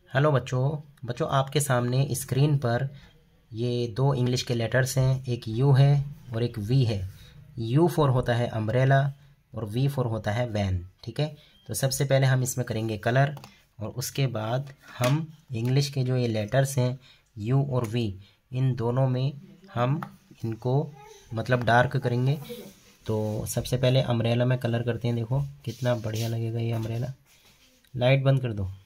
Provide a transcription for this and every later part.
Hello बच्चों। बच्चों आपके सामने स्क्रीन पर ये दो इंग्लिश के लेटर्स हैं, एक यू है और एक वी है। यू फॉर होता है अम्ब्रेला और वी फॉर होता है वैन। ठीक है, तो सबसे पहले हम इसमें करेंगे कलर और उसके बाद हम इंग्लिश के जो ये लेटर्स हैं यू और वी, इन दोनों में हम इनको मतलब डार्क करेंगे। तो सबसे पहले अम्ब्रेला में कलर करते हैं। देखो कितना बढ़िया लगेगा ये अम्ब्रेला। लाइट बंद कर दो।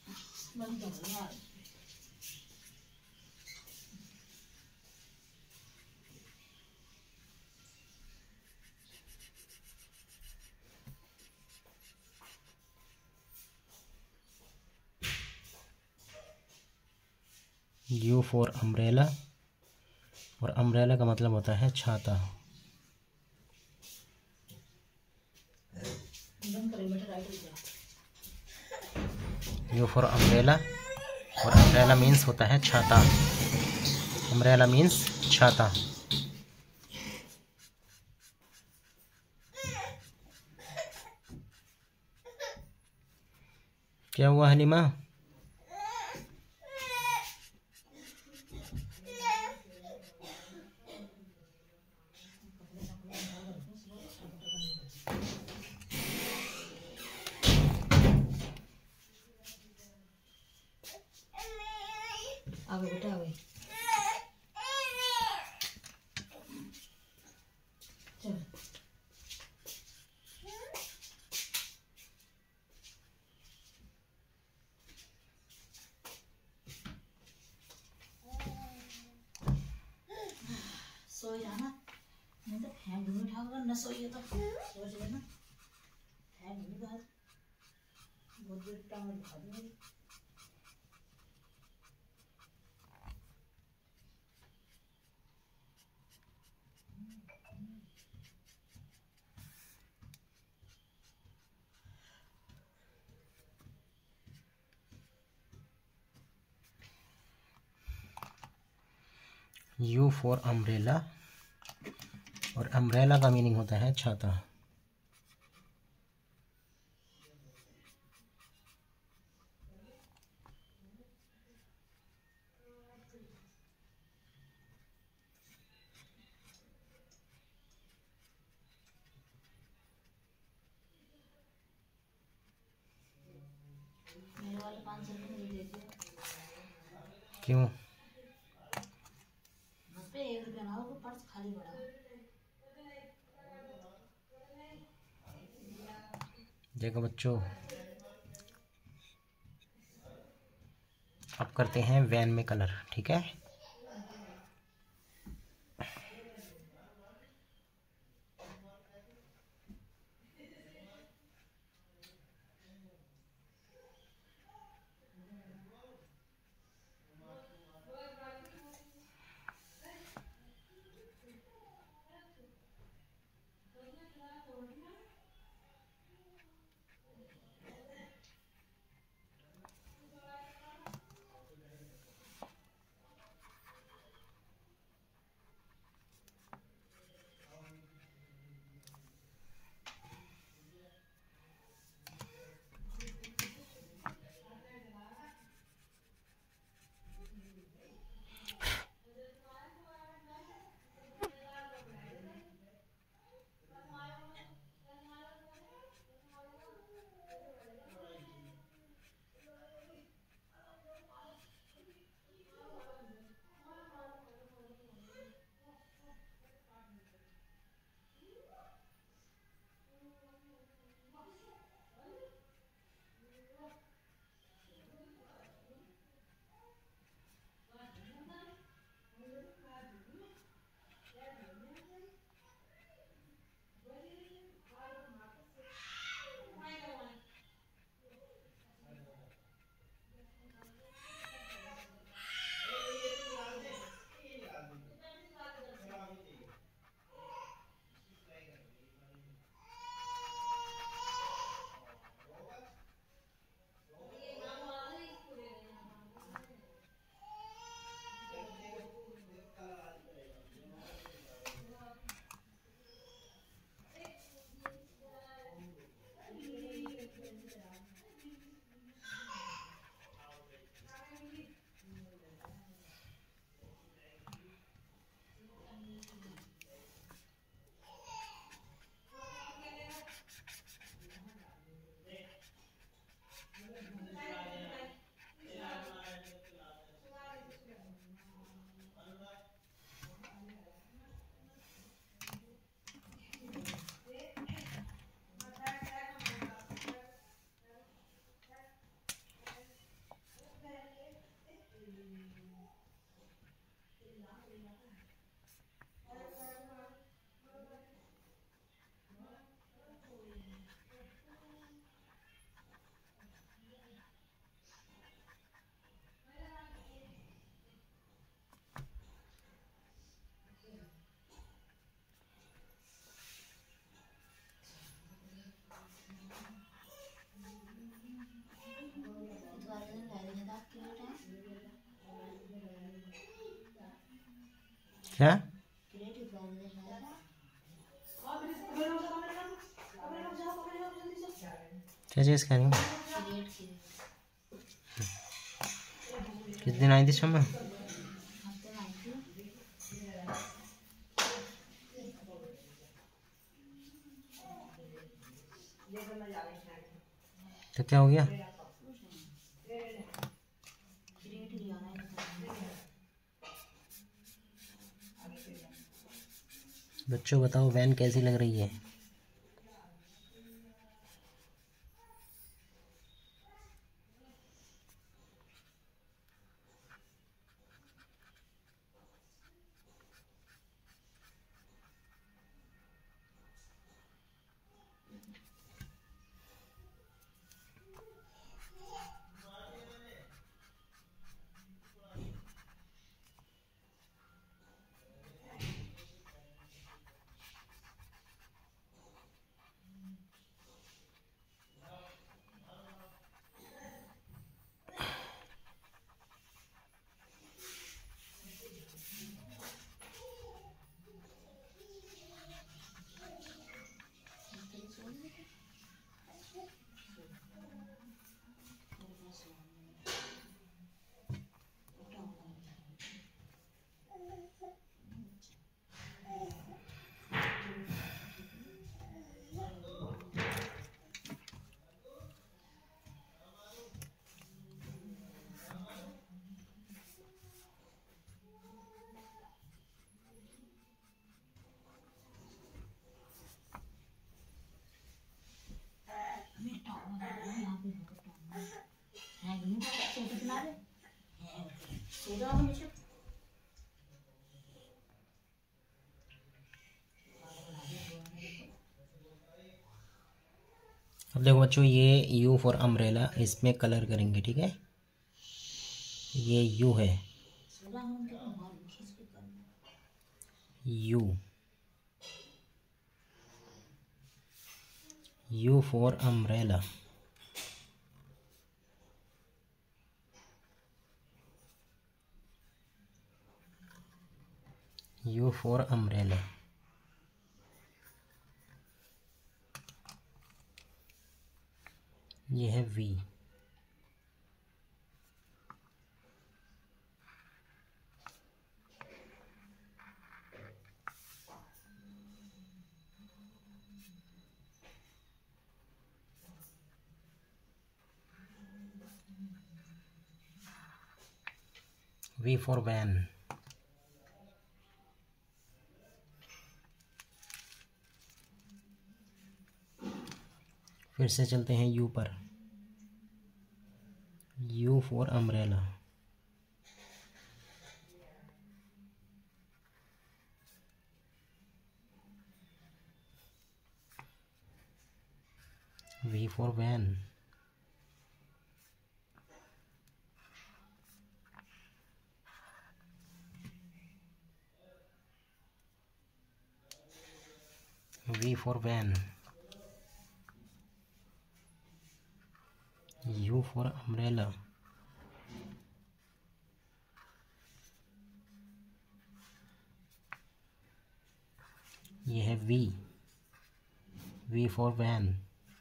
यू फॉर अम्ब्रेला और अम्ब्रेला का मतलब होता है छाता। यू फॉर अम्ब्रेला और अम्ब्रेला मीन्स होता है छाता। अम्ब्रेला मीन्स छाता। क्या हुआ हलीमा? आवे बेटा आवे। चल सो जाना, नहीं तो फैन ढूंढ उठा कर न सोइए तो सो जाना। फैन ढूंढ कर बहुत देर टांग दिखा दूंगी। यू फॉर अम्ब्रेला और अम्ब्रेला का मीनिंग होता है छाता। मेरे वाले 500 रुपये मुझे दे दियो। क्यों? बस पे 1 रुपया ना हो, वो पर्स खाली पड़ा। देखो बच्चों, अब करते हैं वैन में कलर। ठीक है, क्या क्या चीज़ कह रही हूँ? किस दिन आई थी शम्मा? तो क्या हो गया? बच्चों बताओ वैन कैसी लग रही है? अब देखो बच्चों, ये यू फॉर अम्ब्रेला, इसमें कलर करेंगे, ठीक है। ये यू है, U, U for umbrella, U for umbrella. ये है वी, वी फॉर वैन, फिर से चलते हैं यू पर, U for umbrella, V for van, V for van, U for umbrella, ये है V, V for van,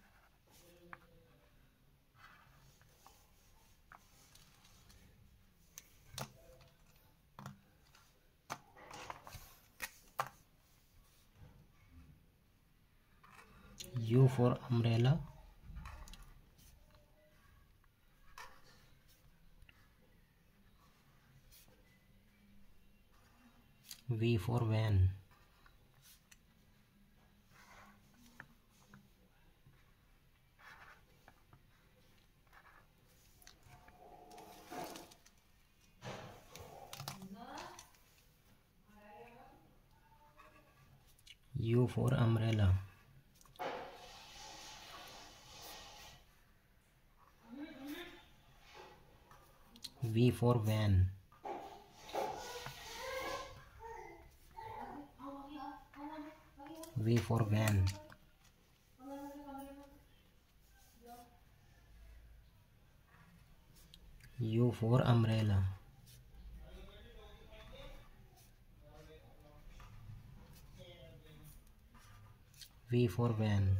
U for umbrella, V for van, U for umbrella, V for van, V for van, U for umbrella. V for van.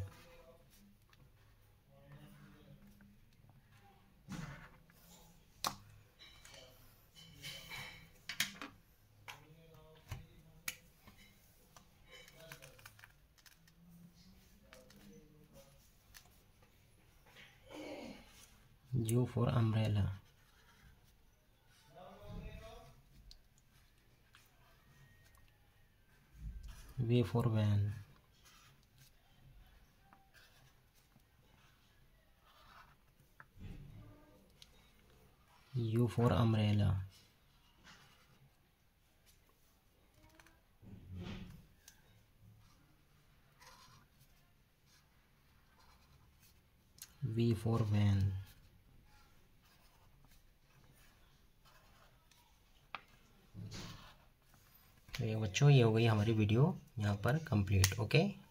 U for umbrella. V for van. U for umbrella. V for van. तो ये बच्चों, ये हो गई हमारी video यहाँ पर complete. Okay.